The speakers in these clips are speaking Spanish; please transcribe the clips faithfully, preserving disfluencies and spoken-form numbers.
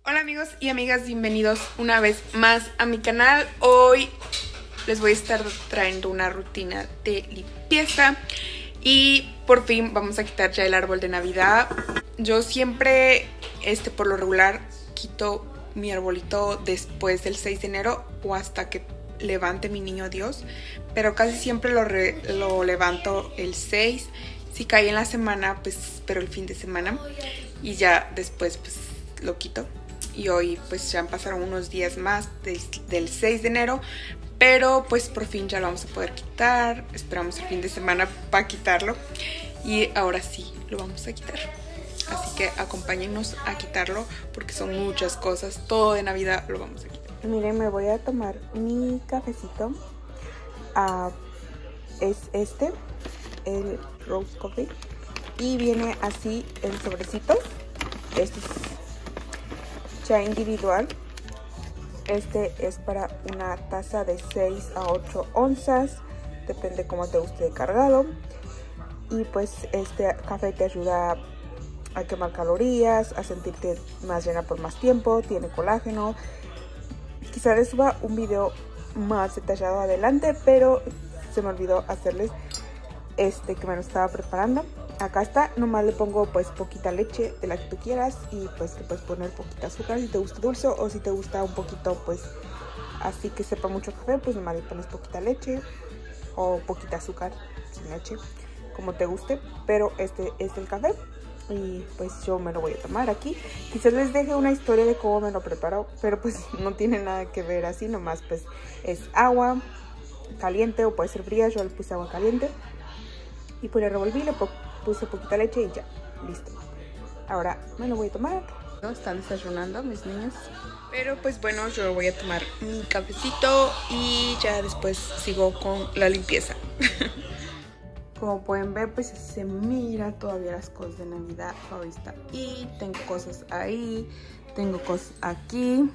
Hola amigos y amigas, bienvenidos una vez más a mi canal. Hoy les voy a estar trayendo una rutina de limpieza y por fin vamos a quitar ya el árbol de Navidad. Yo siempre, este, por lo regular, quito mi arbolito después del seis de enero o hasta que levante mi niño Dios, pero casi siempre lo, re, lo levanto el seis. Si cae en la semana, pues espero el fin de semana y ya después pues lo quito. Y hoy pues ya pasaron unos días más del, del seis de enero, pero pues por fin ya lo vamos a poder quitar. Esperamos el fin de semana para quitarlo y ahora sí lo vamos a quitar. Así que acompáñennos a quitarlo porque son muchas cosas. Todo de Navidad lo vamos a quitar. Miren, me voy a tomar mi cafecito. Uh, es este, el Rose Coffee. Y viene así en sobrecitos. Este es ya individual. Este es para una taza de seis a ocho onzas. Depende cómo te guste de cargado. Y pues este café te ayuda a quemar calorías, a sentirte más llena por más tiempo. Tiene colágeno. Quizá les suba un video más detallado adelante, pero se me olvidó hacerles este que me lo estaba preparando. Acá está, nomás le pongo pues poquita leche de la que tú quieras y pues le puedes poner poquita azúcar si te gusta dulce, o si te gusta un poquito pues así que sepa mucho café, pues nomás le pones poquita leche o poquita azúcar sin leche, como te guste. Pero este es el café y pues yo me lo voy a tomar aquí. Quizás les deje una historia de cómo me lo preparo, pero pues no tiene nada que ver así, nomás pues es agua caliente o puede ser fría. Yo le puse agua caliente y pues le revolví, le puse poquita leche y ya, listo. Ahora me lo voy a tomar. Están desayunando mis niños, pero pues bueno, yo voy a tomar mi cafecito y ya después sigo con la limpieza. Como pueden ver, pues se mira todavía las cosas de Navidad ahorita. Y tengo cosas ahí, tengo cosas aquí.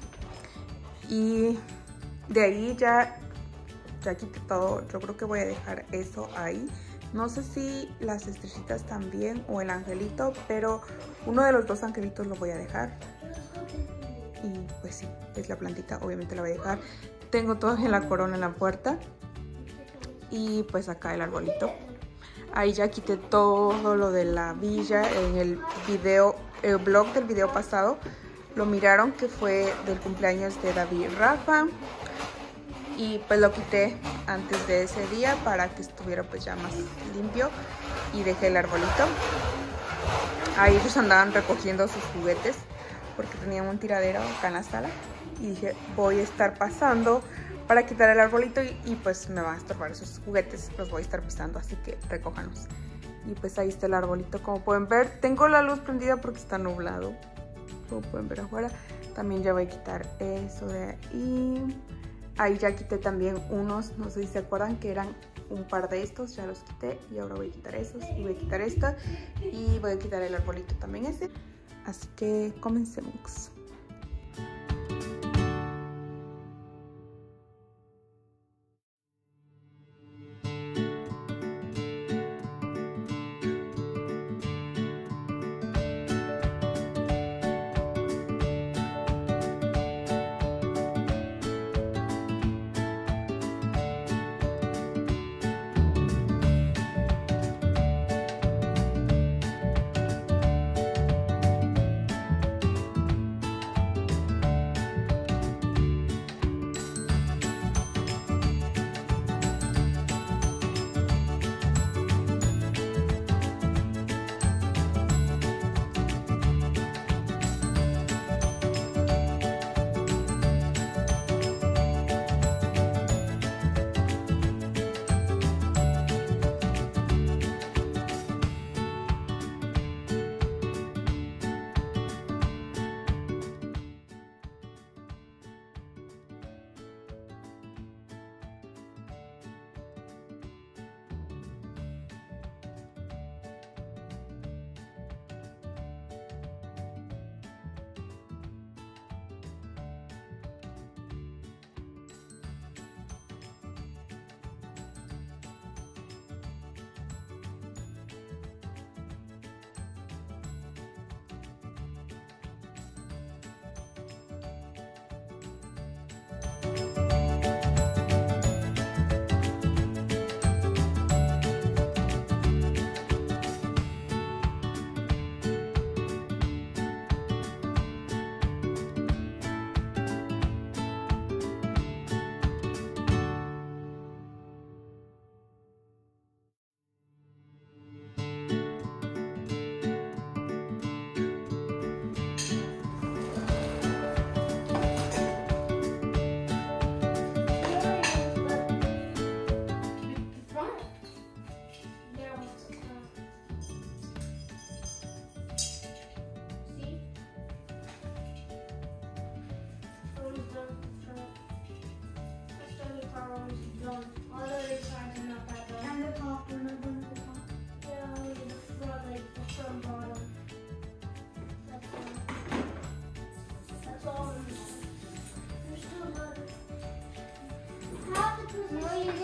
Y de ahí ya, ya quité todo. Yo creo que voy a dejar eso ahí. No sé si las estrellitas también o el angelito, pero uno de los dos angelitos lo voy a dejar. Y pues sí, es la plantita, obviamente la voy a dejar. Tengo todavía la corona en la puerta. Y pues acá el arbolito. Ahí ya quité todo lo de la villa. En el video, el blog del video pasado lo miraron, que fue del cumpleaños de David y Rafa. Y pues lo quité antes de ese día para que estuviera pues ya más limpio. Y dejé el arbolito. Ahí ellos andaban recogiendo sus juguetes porque tenían un tiradero acá en la sala. Y dije, voy a estar pasando para quitar el arbolito y, y pues me van a estorbar esos juguetes, los voy a estar pisando, así que recójanlos. Y pues ahí está el arbolito, como pueden ver. Tengo la luz prendida porque está nublado, como pueden ver afuera. También ya voy a quitar eso de ahí. Ahí ya quité también unos, no sé si se acuerdan que eran un par de estos, ya los quité. Y ahora voy a quitar esos y voy a quitar esta. Y voy a quitar el arbolito también ese. Así que comencemos.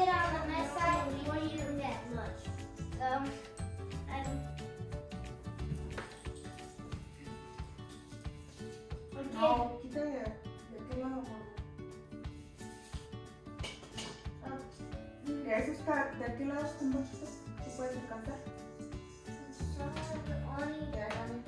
get on the my side, we want you to get lunch. Um, and okay. No, quita de, de qué lado. Um, Eso está de aquel lado, como tú puedes alcanzar. so only Ya,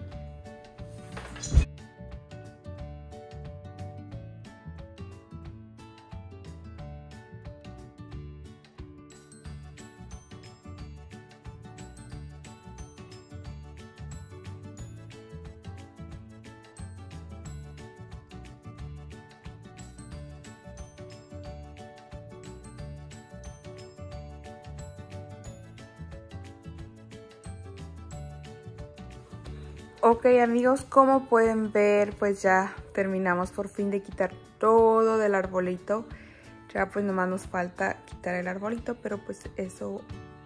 ok amigos, como pueden ver, pues ya terminamos por fin de quitar todo del arbolito. Ya pues nomás nos falta quitar el arbolito, pero pues eso...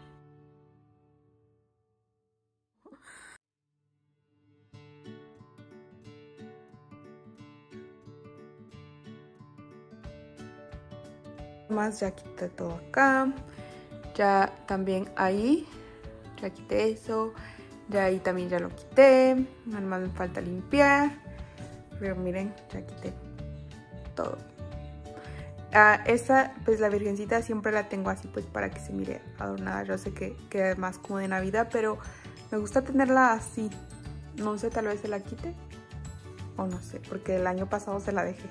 Más ya quité todo acá. Ya también ahí, ya quité eso. Ya ahí también ya lo quité. Nada más me falta limpiar. Pero miren, ya quité todo. Ah, esa, pues la virgencita siempre la tengo así pues para que se mire adornada. Yo sé que queda más como de Navidad, pero me gusta tenerla así. No sé, tal vez se la quite. O no sé, porque el año pasado se la dejé.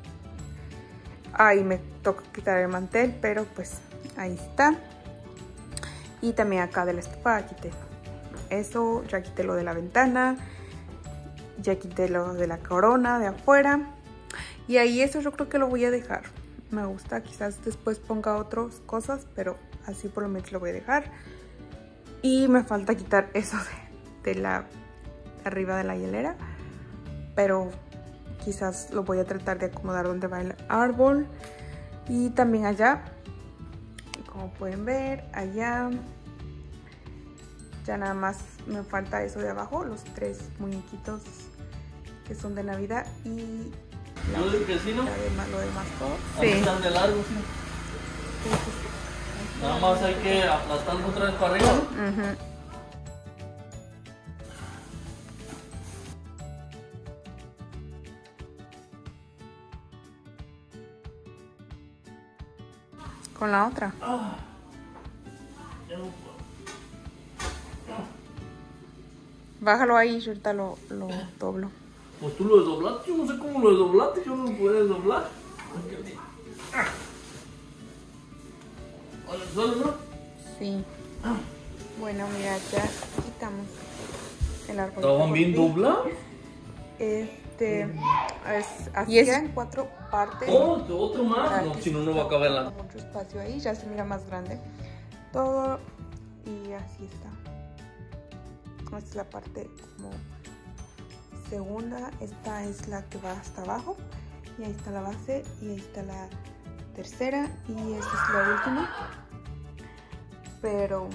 Ahí me toca quitar el mantel, pero pues ahí está. Y también acá de la estufa quité eso, ya quité lo de la ventana, ya quité lo de la corona de afuera. Y ahí eso yo creo que lo voy a dejar. Me gusta, quizás después ponga otras cosas, pero así por lo menos lo voy a dejar. Y me falta quitar eso de, de la de arriba de la hielera, pero quizás lo voy a tratar de acomodar donde va el árbol. Y también allá, como pueden ver, allá ya nada más me falta eso de abajo, los tres muñequitos que son de Navidad y la, ¿Lo del vecino? la demás, lo demás todo. Sí. Están de largo, sí. Nada más hay que aplastarlo otra vez para arriba. Uh-huh. Con la otra. Ah, ya no puedo. Bájalo ahí, yo ahorita lo, lo doblo. Pues tú lo desdoblaste, yo no sé cómo lo desdoblaste, yo no lo puedo desdoblar. ¿Al suelo, no? Sí. Bueno, mira, ya quitamos el árbol. ¿Estaban bien doblados? Este, es, así en cuatro partes. Oh, otro más. No, si no, no va a caber la... Mucho espacio ahí, ya se mira más grande todo y así está. Esta es la parte como segunda, esta es la que va hasta abajo y ahí está la base y ahí está la tercera y esta es la última, pero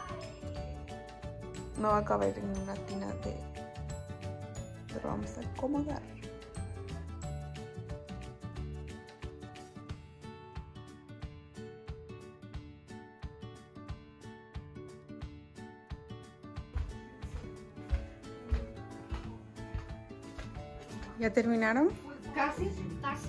no va a caber en una tina de, pero vamos a acomodar. ¿Ya terminaron? Casi, casi.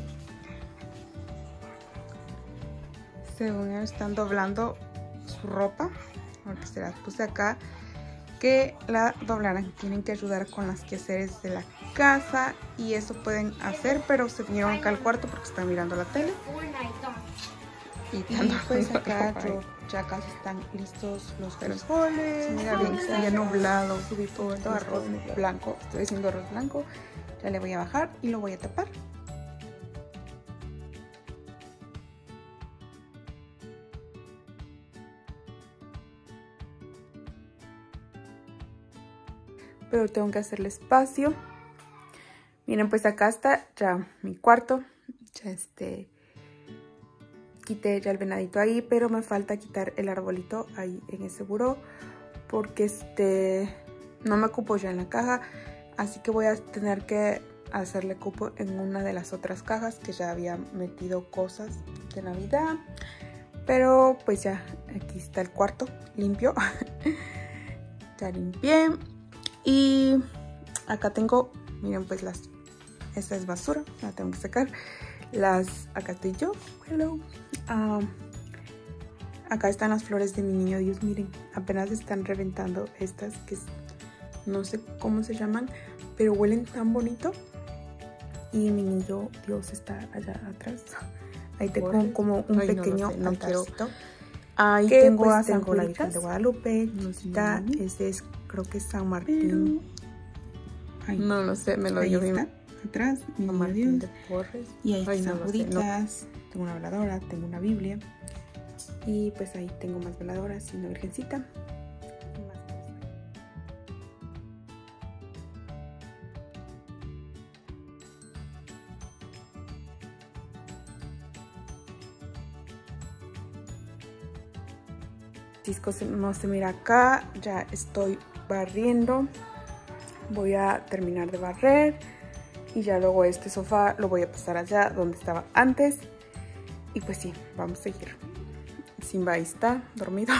Según ellos están doblando su ropa, porque se las puse acá, que la doblaran. Tienen que ayudar con las quehaceres de la casa y eso pueden hacer, pero se vinieron acá al cuarto porque están mirando la tele. Y pues acá yo, ya casi están listos los frijoles. Mira bien, se había nublado, subí todo esto arroz blanco. Estoy haciendo arroz blanco. Ya le voy a bajar y lo voy a tapar. Pero tengo que hacerle espacio. Miren, pues acá está ya mi cuarto. Ya este... Quité ya el venadito ahí, pero me falta quitar el arbolito ahí en ese buró. Porque este... no me cupo ya en la caja. Así que voy a tener que hacerle cupo en una de las otras cajas que ya había metido cosas de Navidad. Pero pues ya, aquí está el cuarto limpio. Ya limpié. Y acá tengo, miren pues las, esta es basura, la tengo que sacar. Las, acá estoy yo, hello. Um, acá están las flores de mi niño Dios, miren, apenas están reventando estas que no sé cómo se llaman, pero huelen tan bonito. Y mi niño Dios está allá atrás. Ahí tengo un, como un Ay, pequeño no, no quiero. Ahí que, tengo pues, a San tengo la Virgen de Guadalupe. Está, ese es, creo que es San Martín. Ay, no lo sé, me lo dio mi atrás. San Martín de Porres. Y ahí están no Juditas. No. Tengo una veladora, tengo una Biblia. Y pues ahí tengo más veladoras y una virgencita. Francisco no se mira acá, ya estoy barriendo, voy a terminar de barrer y ya luego este sofá lo voy a pasar allá donde estaba antes y pues sí, vamos a seguir. Simba ahí está, dormido.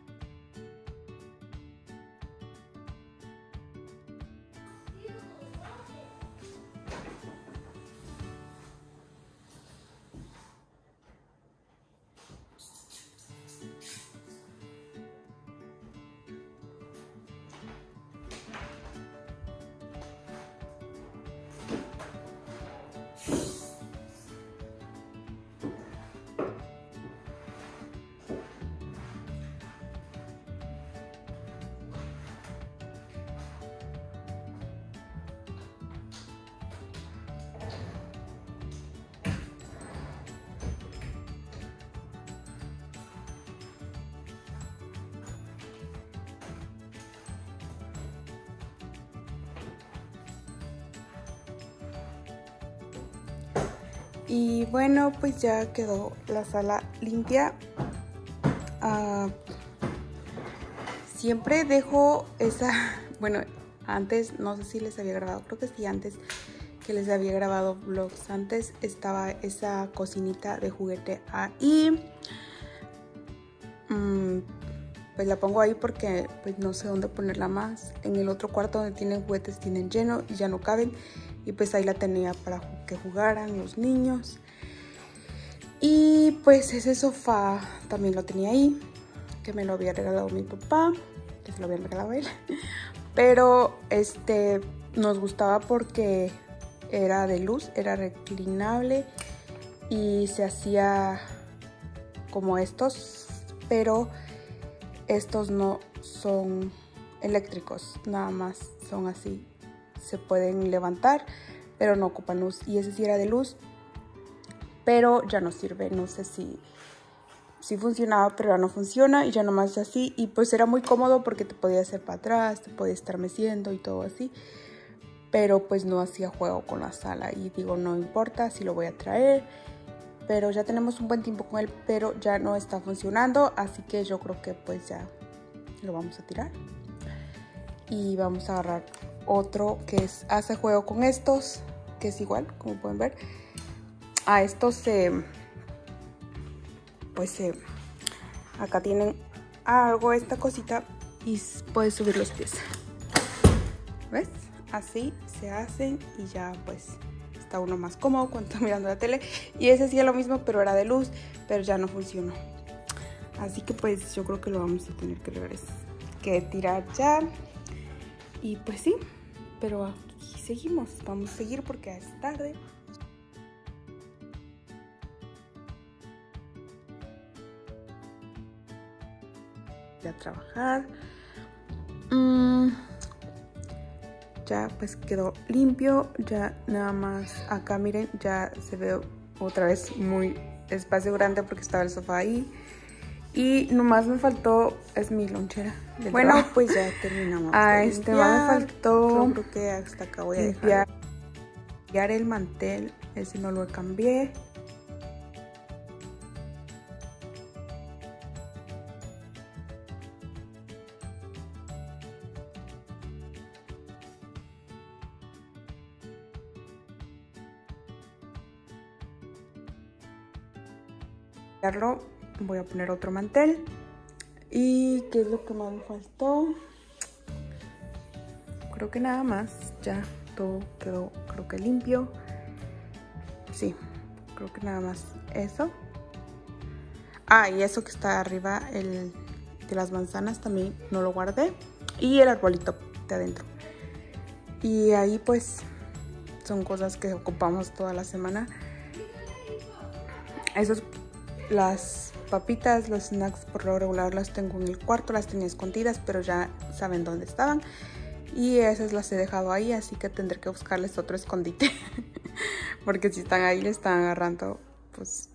Y bueno, pues ya quedó la sala limpia. Uh, siempre dejo esa, bueno, antes no sé si les había grabado, creo que sí, antes que les había grabado vlogs, antes estaba esa cocinita de juguete ahí. Um, pues la pongo ahí porque pues no sé dónde ponerla más. En el otro cuarto donde tienen juguetes tienen lleno y ya no caben. Y pues ahí la tenía para que jugaran los niños. Y pues ese sofá también lo tenía ahí, que me lo había regalado mi papá, que se lo había regalado a él. Pero este nos gustaba porque era de luz, era reclinable y se hacía como estos, pero estos no son eléctricos, nada más son así. Se pueden levantar, pero no ocupan luz. Y ese sí era de luz, pero ya no sirve. No sé si, si funcionaba, pero ya no funciona. Y ya nomás es así. Y pues era muy cómodo porque te podía hacer para atrás, te podía estar meciendo y todo así. Pero pues no hacía juego con la sala. Y digo, no importa si lo voy a traer. Pero ya tenemos un buen tiempo con él, pero ya no está funcionando. Así que yo creo que pues ya lo vamos a tirar. Y vamos a agarrar otro que es, hace juego con estos, que es igual, como pueden ver. A estos se, eh, pues eh, acá tienen algo, esta cosita, y puedes subir los pies. ¿Ves? Así se hacen y ya pues está uno más cómodo cuando está mirando la tele. Y ese sí es lo mismo, pero era de luz, pero ya no funcionó. Así que pues yo creo que lo vamos a tener que regresar, que tirar ya. Y pues sí, pero aquí seguimos, vamos a seguir porque es tarde. A trabajar. Mm, ya pues quedó limpio, ya nada más acá miren, ya se ve otra vez muy espacio grande porque estaba el sofá ahí. Y nomás me faltó, es mi lonchera. Bueno, trabajo. Pues ya terminamos. A este más me faltó, creo que hasta acá voy a limpiar, limpiar el mantel, ese no lo cambié. voy a poner otro mantel. ¿Y qué es lo que más me faltó? Creo que nada más. Ya todo quedó, creo que limpio. Sí, creo que nada más eso. Ah, y eso que está arriba, el de las manzanas, también no lo guardé. Y el arbolito de adentro. Y ahí pues son cosas que ocupamos toda la semana. Esos, las papitas, los snacks por lo regular las tengo en el cuarto, las tenía escondidas, pero ya saben dónde estaban. Y esas las he dejado ahí, así que tendré que buscarles otro escondite. Porque si están ahí, le están agarrando pues